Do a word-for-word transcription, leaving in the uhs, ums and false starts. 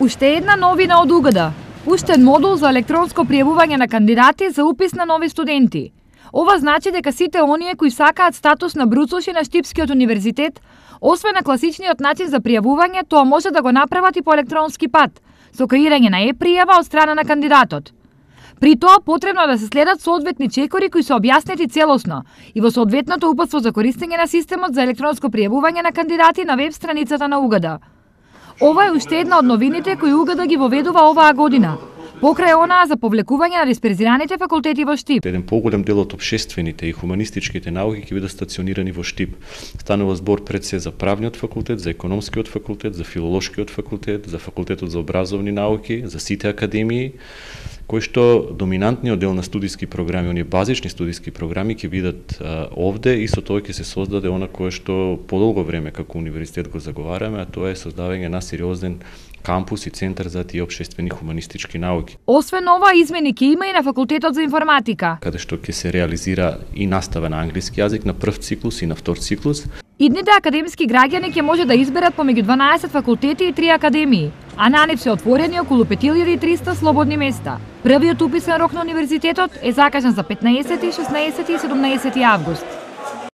Уште една новина од УГД. Пуштен модул за електронско пријавување на кандидати за упис на нови студенти. Ова значи дека сите оние кои сакаат статус на бруцоши на Штипскиот универзитет, освен на класичниот начин за пријавување, тоа може да го направат и по електронски пат, со креирање на е-пријава од страна на кандидатот. При тоа потребно да се следат соодветни чекори кои се објаснети целосно и во соодветното упатство за користење на системот за електронско пријавување на кандидати на веб страницата на УГД. Ова е уште една од новините кои УГД ги воведува оваа година, покрај онаа за повлекување на дисперзираните факултети во Штип. Еден поголем дел од општествените и хуманистичките науки ќе бидат стационирани во Штип. Станува збор пред се за правниот факултет, за економскиот факултет, за филолошкиот факултет, за факултетот за образовни науки, за сите академии, кои што доминантниот дел на студиски програми, оние базични студиски програми ќе бидат а, овде и со тоа ќе се создаде она кое што подолго време како универзитет го заговараме, а тоа е создавање на сериозен кампус и центар за тие општествени хуманистички науки. Освен ова, измени ќе има и на факултетот за информатика, каде што ќе се реализира и настава на англиски јазик на прв циклус и на втор циклус. Идните академски граѓани ќе може да изберат помеѓу дванаесет факултети и три академии, а на нив се отворени околу пет илјади и триста слободни места. Првиот уписен рок на универзитетот е закажан за петнаесети, шеснаесети и седумнаесети август.